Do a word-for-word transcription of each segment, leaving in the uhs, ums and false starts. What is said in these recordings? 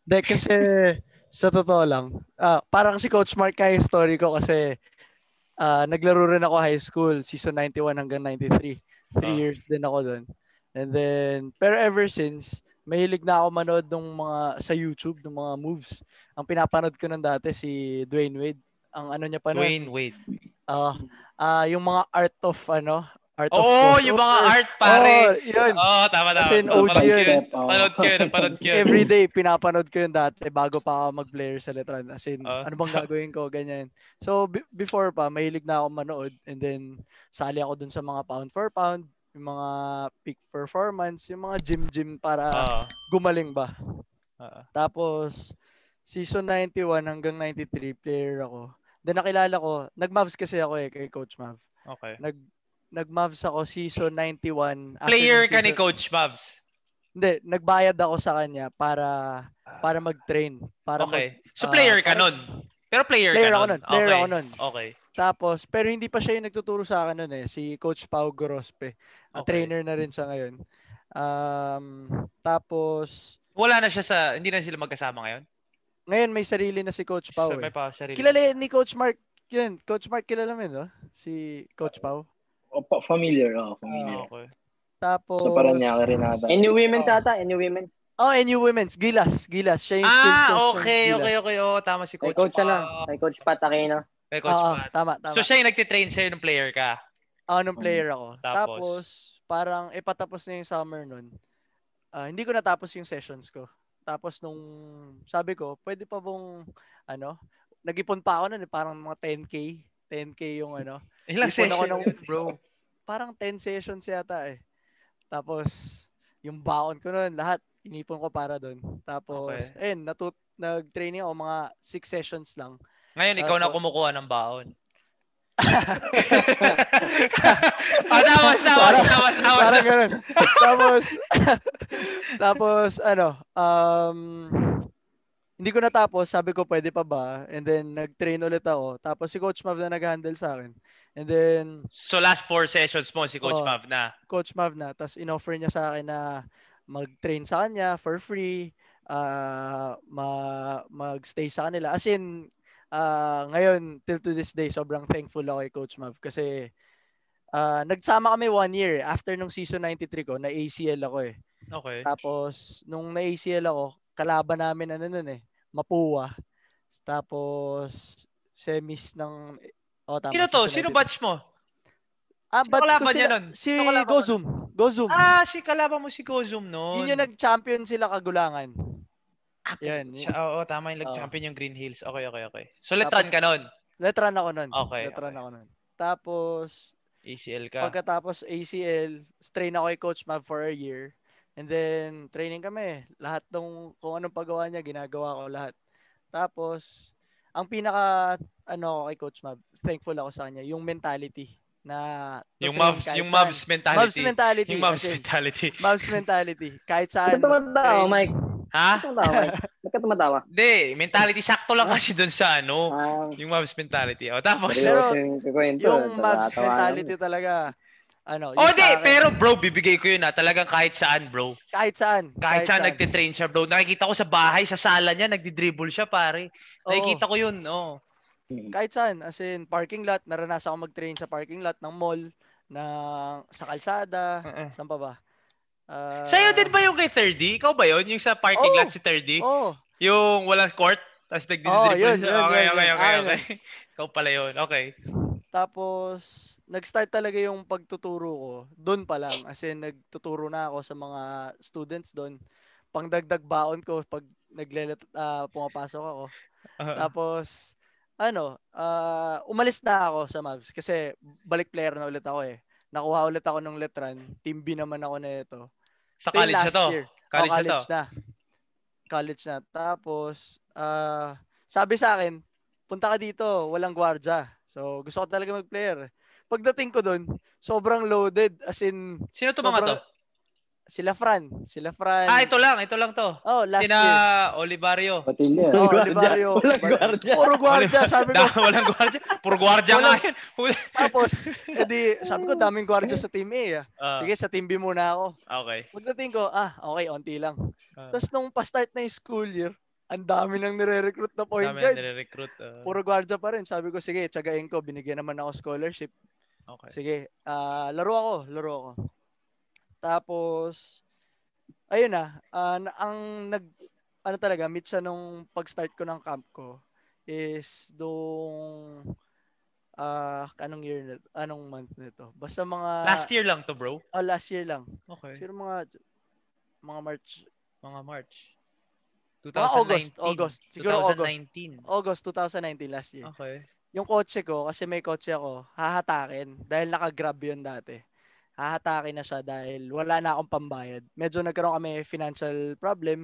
De, kasi sa totoo lang, ah, parang si Coach Mark kaya yung story ko kasi ah naglaro rin ako high school, season ninety-one hanggang ninety-three. Three Oh. years din ako doon. And then, pero ever since, mahilig na ako manood ng mga sa YouTube, ng mga moves. Ang pinapanood ko nun dati si Dwayne Wade. Ang ano niya pa Dwayne nun, Wade. ah ah yung mga art of ano, art of Oo, yung mga crossover. art, Oh, pare. yun. Oo, tama, As tama. in, O G Napanood Five ko yun. yun. step. Oh. Napanood ko yun. Napanood ko yun. Everyday, pinapanood ko yun dati bago pa ako mag-player sa Letran. As in, Oh. ano bang gagawin ko, ganyan. So, b- before pa, mahilig na ako manood. And then, sali ako dun sa mga pound for pound, yung mga peak performance, yung mga gym-gym para Oo. gumaling ba. Oo. Tapos, season ninety-one hanggang ninety-three, player ako. Then, nakilala ko, nag-Mavs kasi ako eh, kay Coach Mav. Okay. Nag, nag-Mavs ako season ninety-one. After Player ng ka ni season, Coach Mavs. hindi, nagbayad ako sa kanya para para mag-train, para mag Okay. So ah, player ka para nun. Pero player ka player ako nun. nun, player Okay. ako nun. Okay. Tapos pero hindi pa siya yung nagtuturo sa akin nun eh, si Coach Pau Gorospe. Ah, Okay. trainer na rin siya ngayon. Um, tapos Wala na siya sa, hindi na sila magkasama ngayon? ngayon may sarili na si Coach Sa Pau may eh. pa sarili na Kilala siya. ni Coach Mark yun. Coach Mark kilala mo yun, no? Si Coach Pau. Opo, familiar. Oh, Ah, familiar. Okay. Sa tapos Paranaque rin ata. And new women's oh, ata, and new women's. oh, N U Women's, Gilas, Gilas. Siya yung skills Ah, sessions okay, Gilas. okay, okay. Oh, tama si Kay Coach coach pa. na, kay coach Pat Aquino. Kay Coach Oo, Pat. tama, So tama. siya yung nagtitrain sa'yo ng player ka. Ako nung Hmm. player ako. Tapos? Tapos, parang ipatapos na yung summer nun. Ah, hindi ko natapos yung sessions ko. Tapos nung sabi ko, pwede pa bang ano, nag-ipon pa ako nun, eh, parang mga ten K. ten K yung ano. Ilang Ipon ako session ng yun, bro. Parang ten sessions yata eh. Tapos, yung baon ko nun, lahat, inipon ko para doon. Tapos, Okay. ayun, natut nag-training ako mga six sessions lang. Ngayon, ikaw na Tapos, kumukuha ng baon. Ah, tapos, tapos, parang, tapos, tapos. parang ganun. Tapos, tapos, ano, um, hindi ko natapos, sabi ko pwede pa ba? And then, nag-train ulit ako. Tapos, si Coach Mav na nag-handle sa akin. And then, So, last four sessions mo, si Coach oh, Mav na. Coach Mav na. Tapos, in-offer niya sa akin na mag-train sa kanya for free, uh, ma- mag-stay sa kanila. As in, uh, ngayon, till to this day, sobrang thankful ako kay Coach Mav kasi uh, nagsama kami one year. After nung season ninety-three ko, na-A C L ako eh. Okay. Tapos, nung na-A C L ako, kalaban namin ano nun eh, Mapua. Tapos, semis ng, oh tama, Sino to? season Sino ninety-three. batch mo? Ah, Sino batch ko kalaban niya sila, nun? si Sino kalaban mo Gozum. Gozum. Ah, si kalaban mo si Gozum nun. Yun yung nag-champion sila Kagulangan. Ah, Yan. siya, oo, tama yung Oo. nag-champion yung Green Hills. Okay, okay, okay. So, letran Tapos, ka nun. Letran ako nun. Okay, Letran okay. ako nun. Tapos, A C L ka. pagkatapos A C L, train ako kay Coach Mav for a year. And then, training kami. Lahat ng kung anong paggawa niya, ginagawa ko lahat. Tapos, ang pinaka, ano, kay Coach Mav, thankful ako sa kanya, yung mentality na to Yung train Mavs, kahit yung saan. Mavs mentality. Mavs mentality. Yung Mavs as in, mentality. Mavs mentality. Kahit saan. Ba't tumatawa, mag-train. Mike? Ha? Ba't tumatawa, Mike? Ba't ka tumatawa? Hindi, mentality sakto lang Ha? kasi dun sa ano, Ah, yung Mavs mentality. O, tapos, Pero, seryoso yung kwento. Yung Mavs Natatawa mentality naman. talaga, ano, oh, yung di, sa akin, pero bro, bibigay ko yun ha. Talagang kahit saan, bro. kahit saan. Kahit saan nagtitrain siya, bro. Nakikita ko sa bahay, sa sala niya, nagdi-dribble siya, pare. Nakikita Oo. ko yun, oh. Kahit saan. As in, parking lot. Naranasan ako mag-train sa parking lot ng mall, ng, sa kalsada. Uh-uh. Saan pa ba? Uh, Sa'yo din ba yung kay thirty? Ikaw ba yun? Yung sa parking Oo. lot si thirty? Oo. Yung walang court? Tapos Oo, nagdi-dribble yun, siya? yun, Okay, yun, okay, yun. okay, Akin okay. Ikaw pala yun. Okay. Tapos, nag-start talaga yung pagtuturo ko. Doon pa lang. As in, nagtuturo na ako sa mga students doon. Pangdagdag baon ko pag nagle ah, pumapasok ako. Uh, Tapos, ano, ah, umalis na ako sa Mavs kasi balik player na ulit ako eh. Nakuha ulit ako ng Letran. Team B naman ako na ito. sa Ito yung college na last to? year. College, oh, na to? college na. College na. Tapos, ah, sabi sa akin, punta ka dito, walang gwardya. So, gusto ko talaga mag-player. Pagdating ko doon, sobrang loaded. As in, Sino to mga to? sobrang, sila Fran. Sila Fran. Ah, ito lang. Ito lang to. Oh, last Sina year. Olivario. Patilya. Oh, Gwardiya. Olivario. Walang Bal- gwardiya. Puro gwardya, sabi ko. Da, walang gwardya. Puro gwardya nga Walang- yun. Tapos, edi, sabi ko, daming gwardya sa team A. Ah. Ah, Sige, sa team B muna ako. okay. Pagdating ko, ah, okay, onti lang. Ah. Tapos nung pa-start na yung school year, ang dami nang nire-recruit na point Dami na guard. nire-recruit. Uh, Puro guardia pa rin. Sabi ko, sige, tsagain ko. Binigyan naman ako scholarship. okay. Sige, ah laro ako, laro ako. Tapos, ayun na, ah, na- ang nag, ano talaga, meet siya nung pag-start ko ng camp ko is dong, ah, anong year na, anong month nito? Basta mga, Last year lang to, bro. ah, last year lang. Okay. Siguro mga, mga March, Mga March. mga August, twenty nineteen. August. Siguro August. twenty nineteen. August twenty nineteen, last year. Okay. Yung kotse ko, kasi may kotse ako, hahatakin. Dahil naka-grab yun dati. Hahatakin na siya dahil wala na akong pambayad. Medyo nagkaroon kami financial problem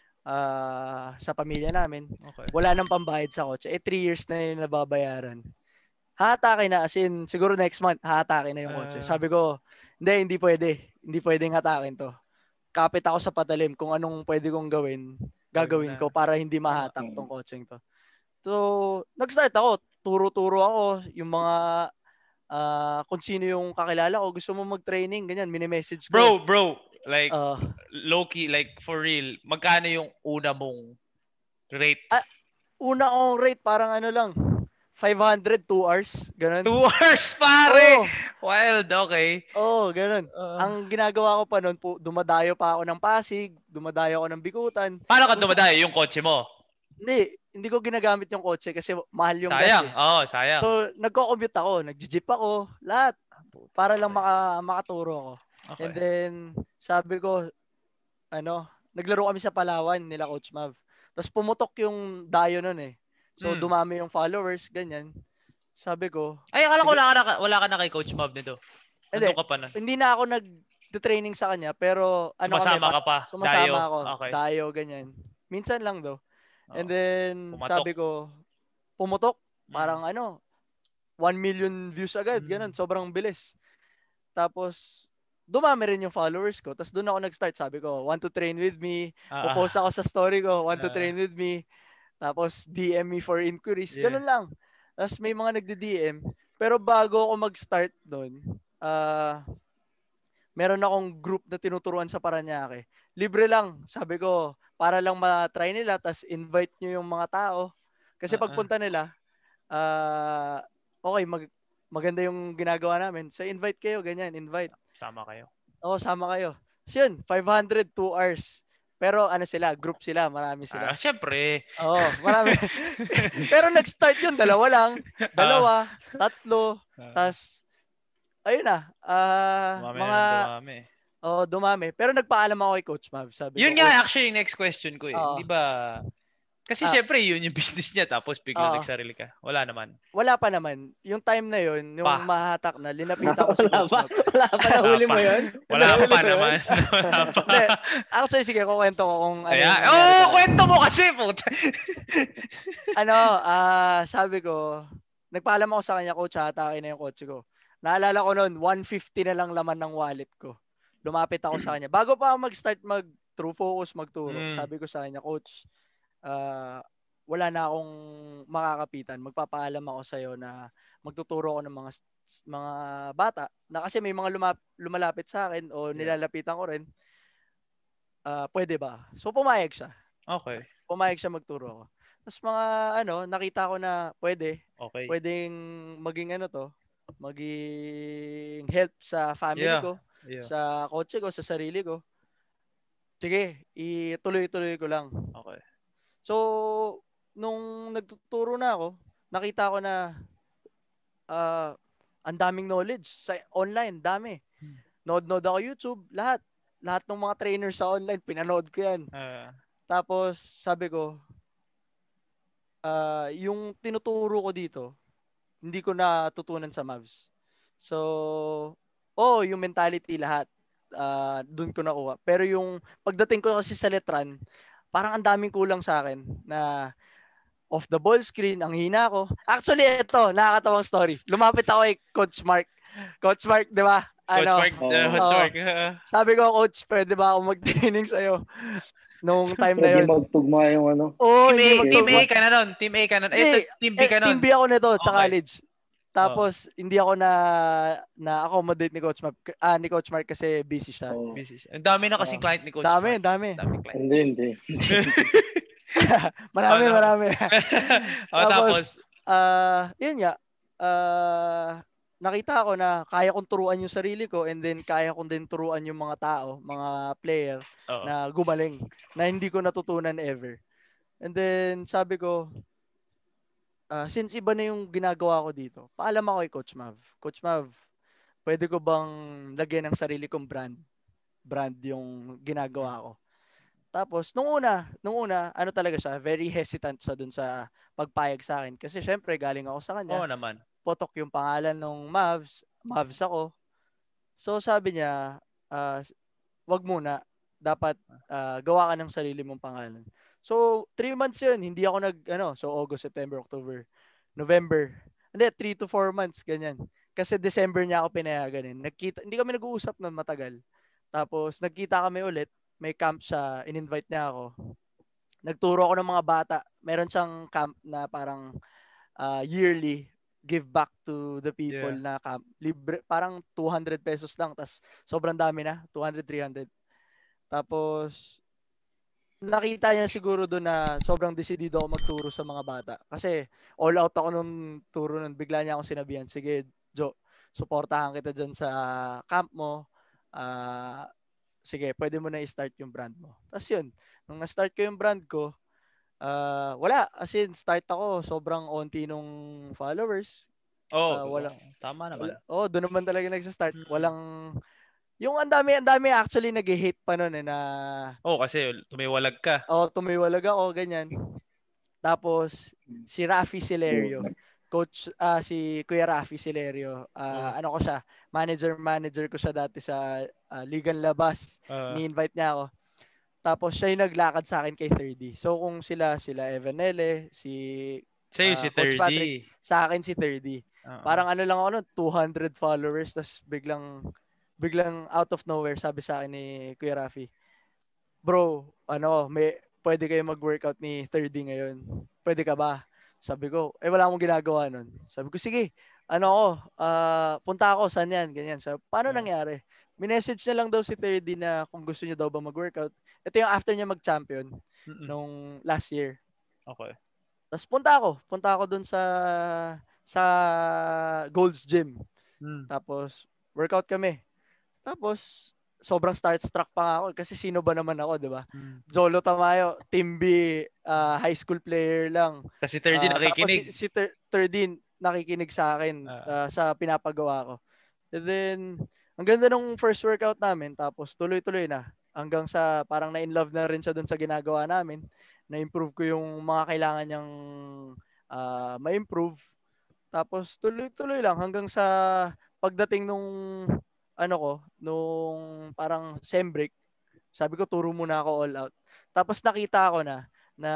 ah, sa pamilya namin. Okay. Wala nang pambayad sa kotse. Eh, three years na yun nababayaran. Hahatakin na, as in, siguro next month, hahatakin na yung kotse. Ah. Sabi ko, hindi, hindi pwede. Hindi pwedeng hatakin to. Kapit ako sa patalim kung anong pwede kong gawin, gagawin na. ko para hindi mahatak tong kotseng to. So, nag-start ako. Turo-turo ako yung mga ah kung sino yung kakilala ko. Gusto mo mag-training, ganyan. Mini-message ko. Bro, bro. Like, Ah, low-key, like, for real. Magkano yung una mong rate? Ah, una kong rate, parang ano lang. five hundred, two hours. Ganun. Two hours, pare! Oo, Wild, okay. oo, ganun. Uh, Ang ginagawa ko pa noon, po, dumadayo pa ako ng Pasig, dumadayo ako ng Bikutan. paano ka kung dumadayo? Yung kotse mo? Hindi, hindi ko ginagamit yung kotse kasi mahal yung gas Sayang. eh. Oo, sayang. So, nagko-commute ako, nagji-jeep ako, lahat. Para lang maka, makaturo ako. Okay. And then, sabi ko, ano, naglaro kami sa Palawan nila Coach Mav. Tapos pumutok yung dayo nun eh. So, Mm. dumami yung followers, ganyan. Sabi ko, Ay, akala ko Sige. wala ka na, wala ka na kay Coach Mob nito. Hindi. Nandun ka pa na. hindi na ako nag-training sa kanya, pero ano Sumasama kami, ka pa. sumasama Dayo. ako. Okay. Dayo, ganyan. Minsan lang daw. And Oo. then, Pumatok. sabi ko, pumutok. Mm. Parang ano, one million views agad, Mm. ganun. Sobrang bilis. Tapos, dumami rin yung followers ko. Tapos doon ako nag-start. Sabi ko, want to train with me. Ah, Pupost ako sa story ko, want to Ah. train with me. Tapos, D M me for inquiries. Yeah. Ganun lang. Tapos may mga nagdi-D M. Pero bago ako mag-start doon, ah, meron akong group na tinuturuan sa Paranaque. Libre lang. Sabi ko, para lang ma-try nila, tapos invite nyo yung mga tao. Kasi Ah, ah. pagpunta nila, ah, okay, mag, maganda yung ginagawa namin. So, invite kayo, ganyan, invite. Sama kayo. Oo, sama kayo. So, yun, five hundred, two hours. Pero ano sila, group sila, marami sila. Ah, syempre. Oo, marami. Pero nag-start yun, dalawa lang. Dalawa, tatlo, Ah, tas ayun na. Ah, dumami mga na dumami. oh, dumami. Pero nagpaalam ako kay Coach Mav. Sabi Yun ko, nga, "Coach, actually, yung next question ko eh. Oo. Di ba? Kasi Ah. syempre, yun yung business niya. Tapos bigla Oo. nagsarili ka. Wala naman. wala pa naman. Yung time na yun, yung Pa. mahatak na, linapitan ko si Wala Coach pa. Mav. Wala pa. Nahuli mo Wala pa. yun? Wala Nahuli pa mo yun? naman. Wala pa. Hindi. Actually, sige, kukwento ko kung ano Ayan. yung Oo, nangyari oh, sa akin. kwento mo kasi, puta. Ano, ah, sabi ko, nagpaalam ako sa kanya, Coach, hatakin na yung kotse ko. Naalala ko noon, one fifty na lang laman ng wallet ko. Lumapit ako sa kanya. Bago pa ako mag-start mag true focus, magturo, Mm. sabi ko sa kanya, Coach, ah, wala na akong makakapitan. Magpapaalam ako sa iyo na magtuturo ako ng mga s- mga bata na kasi may mga lumap- lumalapit sa akin o Yeah. nilalapitan ko rin. Ah, pwede ba? So pumayag siya. Okay. Pumayag siya magturo ako. Tapos mga ano, nakita ko na pwede, Okay. pwedeng maging ano to, maging help sa family Yeah. ko, Yeah. sa kotse ko, sa sarili ko. Sige, ituloy-tuloy ko lang. Okay. So, nung nagtuturo na ako, nakita ko na ah ang daming knowledge sa online, dami. Hmm. Nod-nod ako YouTube, lahat. Lahat ng mga trainers sa online, pinanood ko yan. Ah, Tapos, sabi ko, ah yung tinuturo ko dito, hindi ko natutunan sa Mavs. So, oh, yung mentality lahat, ah doon ko nakuha. Pero yung pagdating ko kasi sa Letran, parang ang daming kulang sa akin na off the ball screen, ang hina ko. Actually, ito, nakakatawang story. Lumapit ako kay Coach Mark. Coach Mark, di ba? Coach Ano, Mark, uh, Oo. Coach Oo. Mark. ah. sabi ko, Coach, pwede ba ako mag-training sa'yo? Nung time na Pwede yun. magtugma yung ano. Oo, Team A, hindi Team A magtugma. ka na nun. Team A ka na. Eh, Hindi, Team B Eh, ka nun. team B ako nito sa Okay. college. Tapos, hindi ako na na-accommodate ni Coach Mark, ah, ni Coach Mark kasi busy siya. Oo. Busy siya. Ang dami na kasing Ah. client ni Coach Dami, Mark. dami. Dami client. Hindi, hindi. marami, Ano? marami. O, tapos, Tapos, ah, yun nga, ah, nakita ko na kaya kong turuan yung sarili ko and then kaya kong din turuan yung mga tao, mga player oo. na gumaling na hindi ko natutunan ever. And then sabi ko, ah, since iba na yung ginagawa ko dito, paalam ako kay Coach Mav. Coach Mav, pwede ko bang lagyan ng sarili kong brand? Brand yung ginagawa ko. Tapos, nung una, nung una, ano talaga siya, very hesitant siya dun sa pagpayag sa akin. Kasi syempre, galing ako sa kanya, Oo naman. potok yung pangalan ng Mavs, Mavs ako. So, sabi niya, ah, wag muna, dapat ah, gawa ka ng sarili mong pangalan. So, three months yun, hindi ako nag, ano, so August, September, October, November. Hindi, three to four months, ganyan. Kasi December niya ako pinayagan eh. Nagkita, hindi kami nag-uusap na matagal. Tapos, nagkita kami ulit, may camp siya, in-invite niya ako. Nagturo ako ng mga bata. Meron siyang camp na parang ah, yearly give back to the people Yeah. na camp. Libre, parang two hundred pesos lang. Tas sobrang dami na. two hundred, three hundred. Tapos, nakita niya siguro doon na sobrang desidido ako magturo sa mga bata. Kasi all out ako nung turo nun. Bigla niya akong sinabihan, sige, Jo, suportahan kita dyan sa camp mo. Ah, sige, pwede mo na i-start yung brand mo. Tapos yun, nung na-start ko yung brand ko, ah, wala. As in, start ako, sobrang onti nung followers. Oo, Ah, totoo. wala, Tama naman. wala. Oh, doon naman talaga nagsa-start. Mm. Walang, yung ang dami, ang dami actually nag-hate pa noon eh na, Oo, kasi tumiwalag ka. oh, tumiwalag ako, ganyan. Tapos, si Rafi Silerio, coach, ah si Kuya Rafi Silerio, ah Oh. ano ko siya, manager, manager ko siya dati sa ah, Ligan Labas. Ah, Ni-invite niya ako. Tapos, siya yung naglakad sa akin kay third D. So, kung sila, sila Evanele, si sa'yo ah, si Coach Patrick, thirty. sa akin si third D. Oo. Parang ano lang ako nun, two hundred followers, tapos biglang, biglang out of nowhere, sabi sa akin ni Kuya Rafi, bro, ano, may, pwede kayo mag-workout ni third D ngayon. Pwede ka ba? Sabi ko, eh wala akong ginagawa nun. Sabi ko, sige, ano ako, ah, punta ako, saan yan? Ganyan. So, paano Yeah. nangyari? Minessage niya lang daw si third D na kung gusto niya daw ba mag-workout. Ito yung after niya mag-champion Mm-mm. nung last year. Okay. Tapos punta ako. Punta ako dun sa sa Gold's Gym. Mm. Tapos workout kami. Tapos sobrang starstruck pa nga ako kasi sino ba naman ako, 'di ba? Mm. Jolo Tamayo, Team B, ah, high school player lang. Tapos si thirty Ah, tapos si, nakikinig. si Ter- Terdin nakikinig sa akin Ah. ah, sa pinapagawa ko. And then ang ganda nung first workout namin tapos tuloy-tuloy na hanggang sa parang na-in love na rin siya dun sa ginagawa namin. Na-improve ko yung mga kailangan niyang ah, ma-improve. Tapos tuloy-tuloy lang hanggang sa pagdating nung ano ko, nung parang sem break, sabi ko turo muna ako all out. Tapos nakita ko na na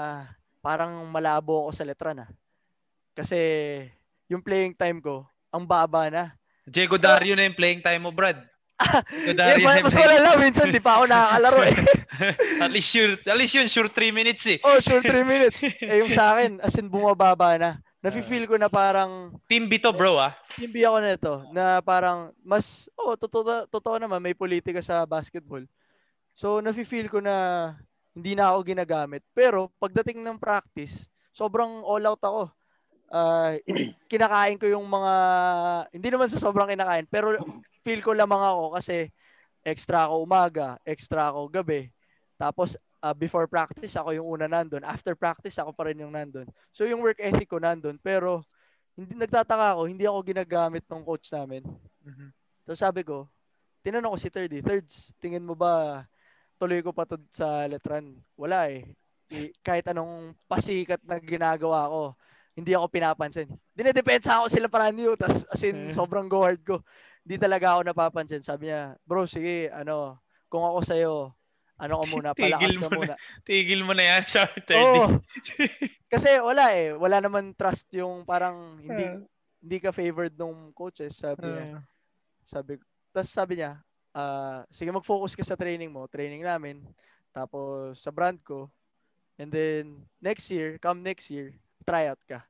parang malabo ako sa letra na. Kasi yung playing time ko, ang baba na. Diego Dario na yung playing time mo, Brad. Diego Eh, Dario na mas, yung mas playing wala lang, minsan di pa ako nakakalaro eh. at least sure, at least yun, sure three minutes eh. Oh, sure three minutes. Eh yung sa akin, as in bumababa na. Nafe-feel ko na parang Team B to, bro, ah. hindi ako nito na parang mas oh totoo totoo naman may politika sa basketball. So nafi-feel ko na hindi na ako ginagamit. Pero pagdating ng practice, sobrang all out ako. Ah, kinakain ko yung mga hindi naman sa sobrang kinakain, pero feel ko lamang ako kasi extra ako umaga, extra ako gabi. Tapos ah, before practice ako yung una nandun. After practice ako pa rin yung nandun. So yung work ethic ko nandun. Pero hindi nagtataka ako, hindi ako ginagamit ng coach namin. Mhm. So sabi ko, tinanong ko si Thirdy, Thirds, tingin mo ba tuloy ko pa to sa letran? Wala eh. I- kahit anong pasikat na ginagawa ko, hindi ako pinapansin. Dinedepensa ako sila para new, tas as in Eh. sobrang go hard ko. Hindi talaga ako napapansin. Sabi niya, bro, sige, ano, kung ako sa'yo, ano ko muna, Tigil palakas ka mo muna. na. Tigil mo na yan sa thirty. Oo. Kasi wala eh, wala naman trust yung parang hindi hindi ka favored nung coaches, sabi niya. Ah. Sabi tapos sabi niya, ah, sige mag-focus ka sa training mo, training namin, tapos sa brand ko, and then next year, come next year, try out ka.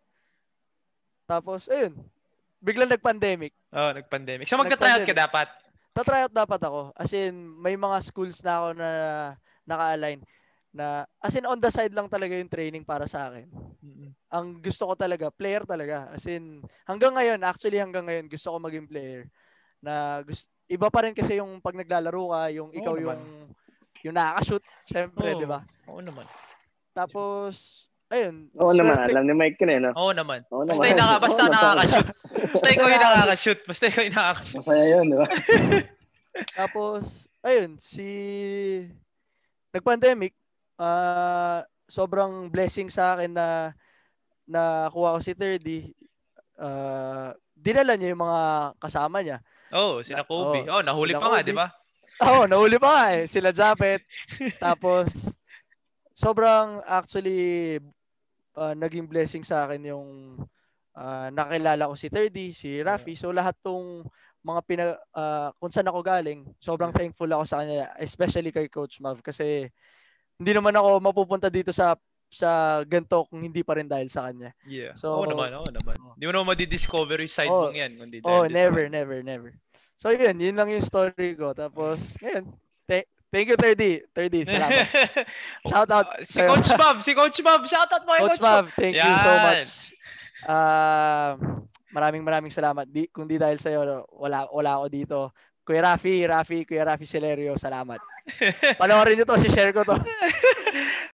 Tapos ayun, biglang nag-pandemic. Oh, nag-pandemic. So magka-tryout ka Nag-pandemic. dapat. Ta-try out dapat ako. As in, may mga schools na ako na naka-align. na as in on the side lang talaga yung training para sa akin. Mm-mm. Ang gusto ko talaga, player talaga. As in, hanggang ngayon, actually hanggang ngayon, gusto ko maging player. Na gusto, iba pa rin kasi yung pag naglalaro ka, yung Oo ikaw naman. yung yung nakaka-shoot, syempre, Oo. di ba? Oo naman. Tapos, ayun, Oo naman, swerte. alam ni Mike yun eh, no? Oo naman. Oo Basta naman. yung naka, basta Oo naman. nakaka-shoot. Basta ikaw yung Basta nakaka-shoot. Basta ikaw yung nakaka-shoot. Masaya yun, di ba? Tapos, ayun, si nag-pandemic, ah sobrang blessing sa akin na nakuha ko si thirty. Ah, dinala niya yung mga kasama niya. Oo, Na, sina Kobe. oh, Oh, nahuli sila pa nga, di Kobe. ba? Oo, nahuli pa nga eh. Sila Japet. Tapos, sobrang actually ah, naging blessing sa akin yung ah, nakilala ko si thirty, si Rafi. So, lahat tong mga pina, ah, kung saan ako galing, sobrang thankful ako sa kanya. Especially kay Coach Mav. Kasi, hindi naman ako mapupunta dito sa sa ganito kung hindi pa rin dahil sa kanya. Yeah. So, Oo naman, oo naman. Di mo naman madi-discover yung side Oh, mong yan. Kundi oh, dahil din sa never, kanya. never, never. So, yun. Yun lang yung story ko. Tapos, ngayon. Th- thank you, thirty. thirty, salamat. Shout out Si sa'yo. Coach Bob, si Coach Bob. Shout out mo kay Coach Coach Bob. Mav, thank you so Yan. much. Ah, maraming maraming salamat. Di, kung di dahil sa'yo, wala, wala ako dito. Kuya Rafi, Rafi, Kuya Rafi Celerio, salamat. Panoorin nyo to, share ko to.